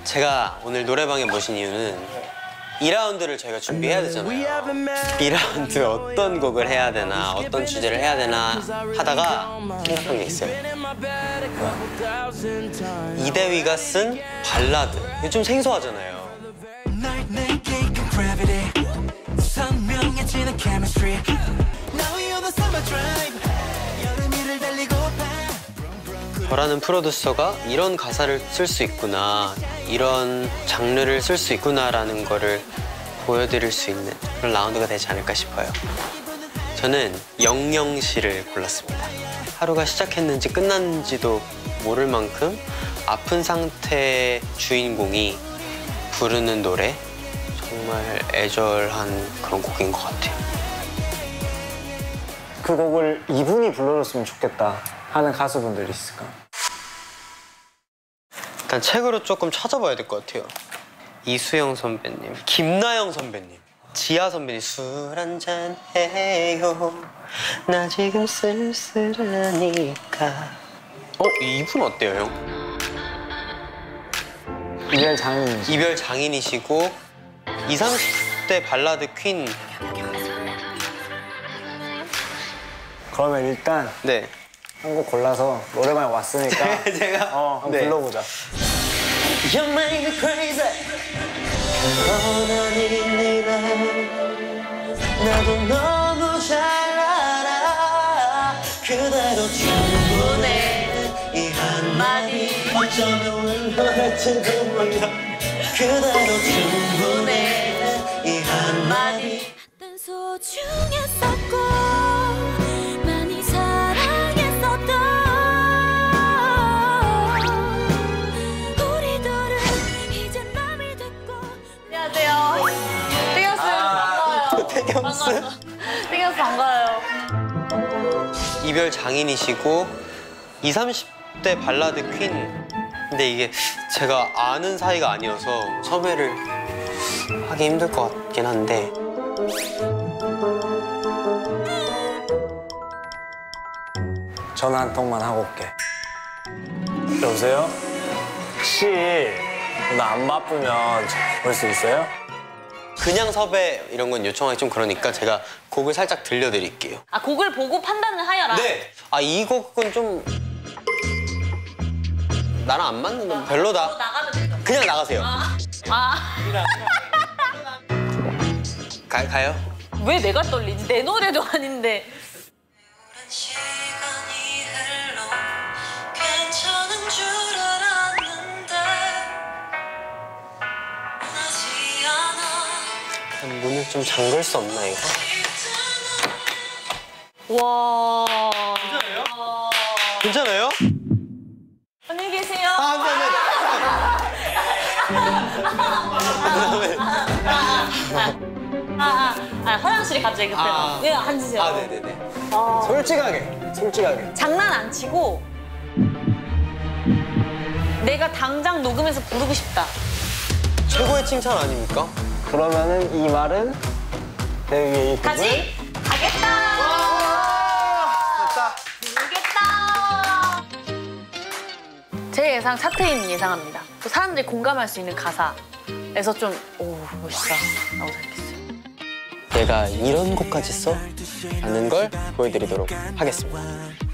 제가 오늘 노래방에 모신 이유는 2라운드를 저희가 준비해야 되잖아요. 2라운드 어떤 곡을 해야 되나, 어떤 주제를 해야 되나 하다가 생각한 게 있어요. 이대휘가 쓴 발라드. 이게 좀 생소하잖아요. 저라는 프로듀서가 이런 가사를 쓸 수 있구나, 이런 장르를 쓸 수 있구나라는 거를 보여드릴 수 있는 그런 라운드가 되지 않을까 싶어요. 저는 영영시를 골랐습니다. 하루가 시작했는지 끝났는지도 모를 만큼 아픈 상태의 주인공이 부르는 노래, 정말 애절한 그런 곡인 것 같아요. 그 곡을 이분이 불러줬으면 좋겠다 하는 가수분들이 있을까? 일단 책으로 조금 찾아봐야 될 것 같아요. 이수영 선배님, 김나영 선배님, 지아 선배님. 술 한잔 해요, 나 지금 쓸쓸하니까. 이분 어때요, 형? 이별 장인이죠. 이별 장인이시고 20, 30대 발라드 퀸. 그러면 일단 네. 한 곡 골라서 노래방에 왔으니까 제가 한번 네. 불러보자. You make me crazy. 원한 일이라 나도 너무 잘 알아. 그대로 충분해 이 한마디 어쩌면 너할지도 몰라. 그대로 충분해 이 한마디 난 소중했었고 많이 사랑했었던 우리들은 이제 남이 됐고. 안녕하세요. 땡겼스 반가워요. 땡겼스? 땡겼스 반가워요. 이별 장인이시고 20, 30대 발라드 퀸. 근데 이게 제가 아는 사이가 아니어서 섭외를 하기 힘들 것 같긴 한데. 전화 한 통만 하고 올게. 여보세요? 혹시 나 안 바쁘면 볼 수 있어요? 그냥 섭외 이런 건 요청하기 좀 그러니까 제가 곡을 살짝 들려드릴게요. 아, 곡을 보고 판단을 하여라. 네! 이 곡은 좀 나랑 안 맞는 건 별로다. 나가면 되죠. 그냥 나가세요. 가요? 왜 내가 떨리지? 내 노래도 아닌데. 문을 좀 잠글 수 없나, 이거? 와. 괜찮아요? 안녕히 계세요. 화장실이 갑자기 급해요. 네, 앉으세요. 네네네. 솔직하게. 장난 안 치고 내가 당장 녹음해서 부르고 싶다. 최고의 칭찬 아닙니까? 그러면은 이 말은 대위의 이 곡을 가지? 가겠다. 됐다. 모르겠다. 제 예상 차트인 예상합니다. 또 사람들이 공감할 수 있는 가사에서 좀 오, 멋있다 라고 생각했어요. 내가 이런 곡까지 써? 라는 걸 보여드리도록 하겠습니다.